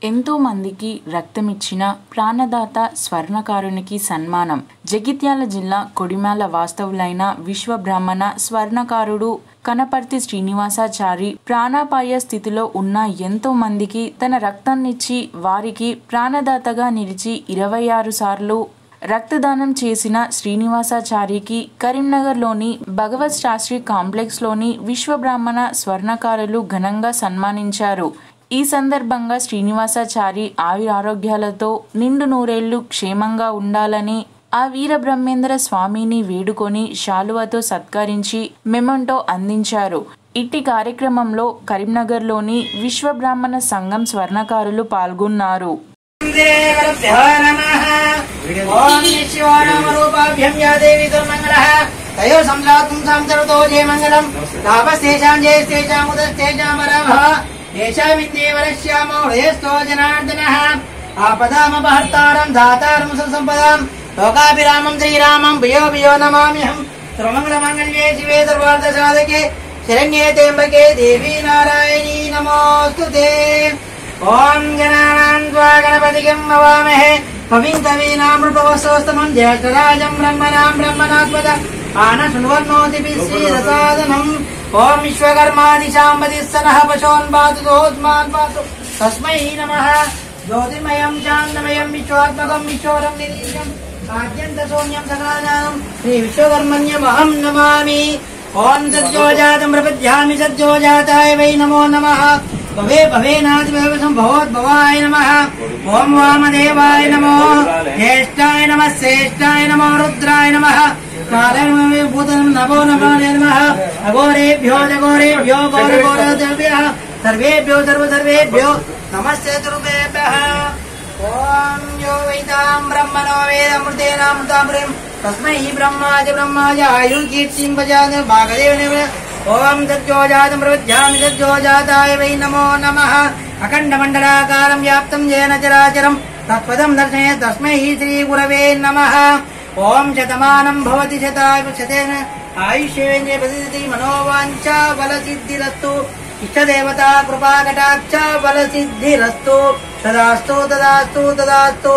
ఎంతో మందికి రక్తమిచ్చిన ప్రాణదాత స్వర్ణకారునికి సన్మానం. జగిత్యాల జిల్లా కొడిమ్యాల వాస్తవులైన విశ్వబ్రాహ్మణ స్వర్ణకారుడు కనపర్తి శ్రీనివాసాచారి ప్రాణాపాయ స్థితిలో ఉన్న ఎంతో మందికి తన రక్తాన్నిచ్చి వారికి ప్రాణదాతగా నిలిచి 26 సార్లు రక్తదానం చేసిన శ్రీనివాసాచారికి కరీంనగర్లోని భగవత్ శాస్త్రి కాంప్లెక్స్లోని విశ్వబ్రాహ్మణ స్వర్ణకారులు ఘనంగా సన్మానించారు. ఈ సందర్భంగా శ్రీనివాసాచారి ఆయురారోగ్యాలతో నిండు నూరేళ్లు క్షేమంగా ఉండాలని ఆ వీరబ్రహ్మేంద్ర స్వామిని వేడుకొని శాలువతో సత్కరించి మెమంటో అందించారు. ఇట్టి కార్యక్రమంలో కరీంనగర్లోని విశ్వబ్రాహ్మణ సంఘం స్వర్ణకారులు పాల్గొన్నారు. आपदामपहर्तारं दातारं संपदां लोकाभिरामं श्रीरामं भयो भयो नमाम्यहं सर्वमंगलमांगल्ये शिवे सर्वार्थसाधके शरण्ये त्र्यंबके देवी नारायणी नमोस्तुते। ओम गणानां त्वा गणपतिं नमामहे कविं कवीनामृतवस्तमं ज्येष्ठराजं ब्रह्मणां ब्रह्मणात्मज आनशृण्वन्नोतिभिश्रीरसादनम्। ओम विश्वकर्मादिशाम्बदिस्सनः पशोन्पातुतोऽस्मान् पातु तस्मै नमः। ज्योतिर्मयं शान्तमयं विश्वात्मकं विश्वरं निरीशं आद्यन्तशून्यं सकलाज्ञानं श्री विश्वकर्मण्यमहं नमामि। ओम सद्योजातं प्रपद्यामि सद्योजाताय वै नमो नमः। भवे भवेनादिभवसंभवोद्भवाय नमः। ओम वामदेवाय नमो ज्येष्ठाय नमः श्रेष्ठाय नमो रुद्राय नमः कालभूतं नमो नमः। अघोरेभ्यो जघोरेभ्यो घोरघोरेभ्यः सर्वेभ्यो सर्वेभ्यो नमस्ते तुभ्यः। ओम यो वैतां ब्रह्मणो वेदमृतेनामृतामृतं तस्मै ब्रह्माज आयुर्कीर्तिं भजात भागदेव। ओम सद्योजातं प्रपद्यामि सद्योजाताय वै नमो नमः। अखण्डमण्डलाकारं व्याप्तं येन चराचरं तत्पदं दर्शय तस्मै श्रीगुरवे नमः। ओम शतमानं भवति शतेन आयुष्येन्द्रिये प्रतिष्ठति मनोवाञ्छा बलसिद्धिरस्तु। इष्टदेवता कृपा कटाक्ष बलसिद्धिरस्तु तदास्तु तदास्तु तदास्तु।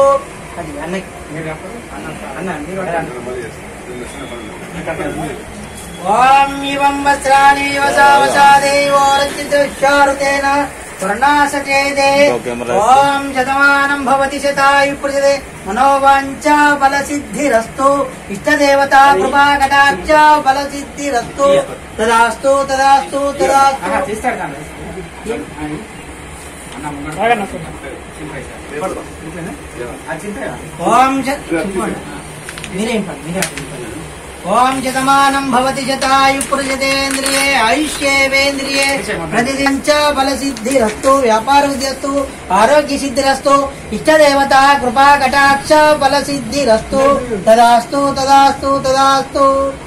ओम इवं वस्त्राणि वसावसादेवोरचितुश्चारुतेन वर्णासचेदे। ओम शतमानं भवति शतायुः मनोवाञ्छा बलसिद्धिरस्तु। इष्टदेवता कृपा कटाक्ष बलसिद्धिरस्तु तदास्तु तदास्तु तदास्तु। ओम शतमानं भवति शतायुः पुरुषेन्द्रिये आयुष्येवेन्द्रिये प्रतिदिनञ्च बलसिद्धिरस्तु व्यापारसिद्धिरस्तु आरोग्यसिद्धिरस्तु। इष्टदेवता कृपा कटाक्ष बलसिद्धिरस्तु तदास्तु तदास्तु तदास्तु।